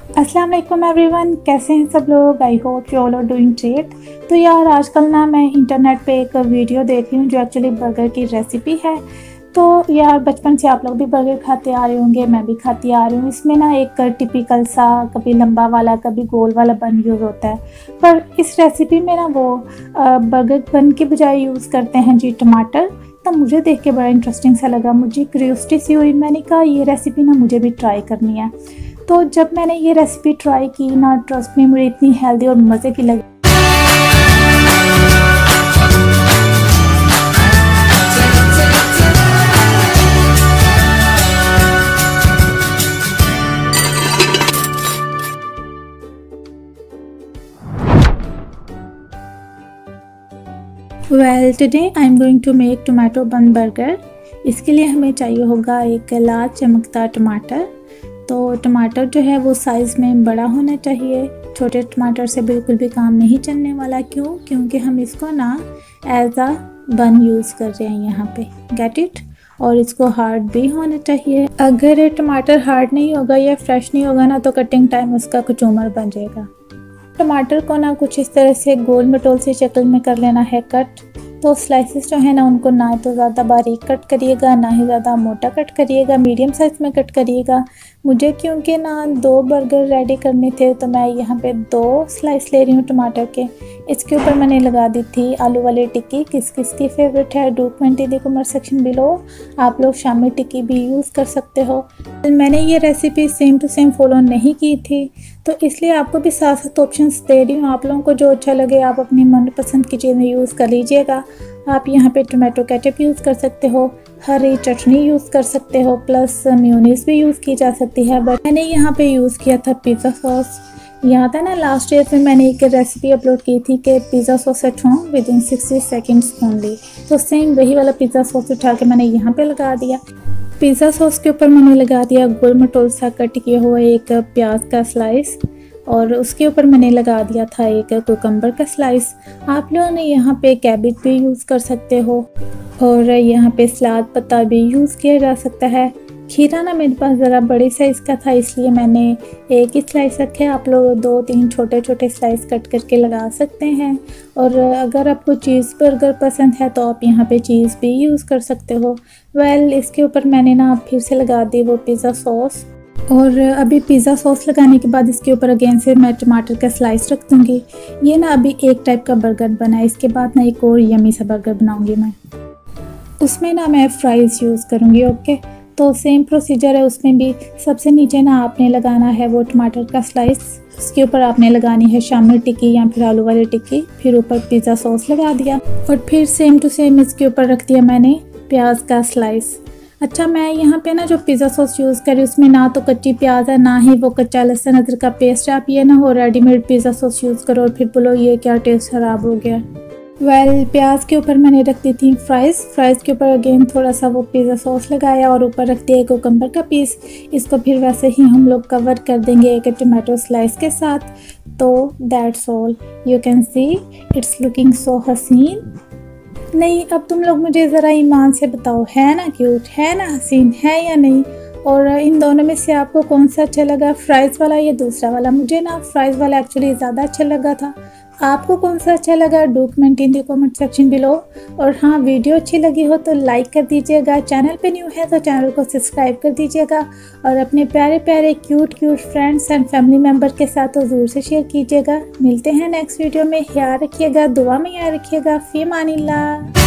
अस्सलाम वालेकुम एवरीवन, कैसे हैं सब लोग। I hope you all are doing great. तो यार आजकल ना मैं इंटरनेट पे एक वीडियो देख रही हूँ जो एक्चुअली बर्गर की रेसिपी है। तो यार बचपन से आप लोग भी बर्गर खाते आ रहे होंगे, मैं भी खाती आ रही हूँ। इसमें ना एक टिपिकल सा कभी लंबा वाला कभी गोल वाला बन यूज़ होता है, पर इस रेसिपी में ना वो बर्गर बन के बजाय यूज़ करते हैं जी टमाटर। तो मुझे देख के बड़ा इंटरेस्टिंग सा लगा, मुझे क्यूरियोसिटी सी हुई। मैंने कहा ये रेसिपी ना मुझे भी ट्राई करनी है। तो जब मैंने ये रेसिपी ट्राई की ना, ट्रस्ट में मुझे इतनी हेल्दी और मज़े की लगी। Well today I am going to make tomato bun burger. इसके लिए हमें चाहिए होगा एक लाल चमकदार टमाटर। तो टमाटर जो है वो साइज़ में बड़ा होना चाहिए, छोटे टमाटर से बिल्कुल भी काम नहीं चलने वाला। क्योंकि हम इसको ना एज अ बन यूज़ कर रहे हैं यहाँ पे, गेट इट। और इसको हार्ड भी होना चाहिए। अगर टमाटर हार्ड नहीं होगा या फ्रेश नहीं होगा ना, तो कटिंग टाइम उसका कचूमर बन जाएगा। टमाटर को ना कुछ इस तरह से गोल मटोल से शक्ल में कर लेना है कट। तो स्लाइसेस जो है ना उनको ना तो ज़्यादा बारीक कट करिएगा, ना ही ज़्यादा मोटा कट करिएगा, मीडियम साइज़ में कट करिएगा। मुझे क्योंकि ना 2 बर्गर रेडी करने थे तो मैं यहाँ पे 2 स्लाइस ले रही हूँ टमाटर के। इसके ऊपर मैंने लगा दी थी आलू वाली टिक्की। किस किस की फेवरेट है do comment in the comment section below. आप लोग शामी टिक्की भी यूज़ कर सकते हो। मैंने ये recipe same to same follow नहीं की थी, तो इसलिए आपको भी साथ साथ ऑप्शंस दे रही हूँ। आप लोगों को जो अच्छा लगे आप अपनी मनपसंद की चीज़ें यूज़ कर लीजिएगा। आप यहाँ पे टोमेटो केचप यूज़ कर सकते हो, हरी चटनी यूज़ कर सकते हो, प्लस मेयोनीज भी यूज़ की जा सकती है। बट मैंने यहाँ पे यूज़ किया था पिज़्ज़ा सॉस। यहाँ था ना लास्ट ईयर में मैंने एक रेसिपी अपलोड की थी कि pizza sauce at home within 60 seconds only. तो सेम वही वाला पिज़्ज़ा सॉस उठा के मैंने यहाँ पे लगा दिया। पिज़्ज़ा सॉस के ऊपर मैंने लगा दिया गोल मटोल सा कट किया हुआ एक प्याज का स्लाइस, और उसके ऊपर मैंने लगा दिया था एक कुकम्बर का स्लाइस। आप लोगों ने यहाँ पे कैबेज भी यूज़ कर सकते हो, और यहाँ पे सलाद पत्ता भी यूज़ किया जा सकता है। खीरा ना मेरे पास ज़रा बड़े साइज़ का था, इसलिए मैंने एक ही स्लाइस रखे। आप लोग 2-3 छोटे छोटे स्लाइस कट करके लगा सकते हैं। और अगर आपको चीज़ बर्गर पसंद है तो आप यहाँ पे चीज़ भी यूज़ कर सकते हो। वेल इसके ऊपर मैंने ना फिर से लगा दी वो पिज़्ज़ा सॉस। और अभी पिज़्ज़ा सॉस लगाने के बाद इसके ऊपर अगेन से मैं टमाटर का स्लाइस रख दूँगी। ये ना अभी एक टाइप का बर्गर बना है, इसके बाद ना एक और यमी सा बर्गर बनाऊँगी मैं। उसमें ना मैं फ्राइज़ यूज़ करूँगी। ओके, तो सेम प्रोसीजर है उसमें भी। सबसे नीचे ना आपने लगाना है वो टमाटर का स्लाइस, उसके ऊपर आपने लगानी है शामी टिक्की या फिर आलू वाली टिक्की, फिर ऊपर पिज़्ज़ा सॉस लगा दिया, और फिर सेम टू सेम इसके ऊपर रख दिया मैंने प्याज का स्लाइस। अच्छा, मैं यहाँ पे ना जो पिज़्ज़ा सॉस यूज़ करी उसमें ना तो कच्ची प्याज है ना ही वो कच्चा लहसुन अदरक का पेस्ट है। आप ये ना हो रेडीमेड पिज़्ज़ा सॉस यूज़ करो और फिर बोलो ये क्या टेस्ट ख़राब हो गया। वेल प्याज के ऊपर मैंने रख दी थी फ्राइज़ के ऊपर अगेन थोड़ा सा वो पिज़्ज़ा सॉस लगाया, और ऊपर रख दिया कुकम्बर का पीस। इसको फिर वैसे ही हम लोग कवर कर देंगे एक टमाटो स्लाइस के साथ। तो that's all, you can see it's looking so हसीन। नहीं, अब तुम लोग मुझे ज़रा ईमान से बताओ, है ना क्यूट, है ना हसीन, है या नहीं। और इन दोनों में से आपको कौन सा अच्छा लगा, फ्राइज़ वाला या दूसरा वाला। मुझे ना फ्राइज़ वाला एक्चुअली ज़्यादा अच्छा लगा था। आपको कौन सा अच्छा लगा do comment in the comment section below. और हाँ, वीडियो अच्छी लगी हो तो लाइक कर दीजिएगा, चैनल पे न्यू है तो चैनल को सब्सक्राइब कर दीजिएगा, और अपने प्यारे प्यारे cute friends and family member के साथ तो ज़रूर से शेयर कीजिएगा। मिलते हैं नेक्स्ट वीडियो में। ख्याल रखिएगा, दुआ में याद रखिएगा। फ़ी अमानिल्लाह।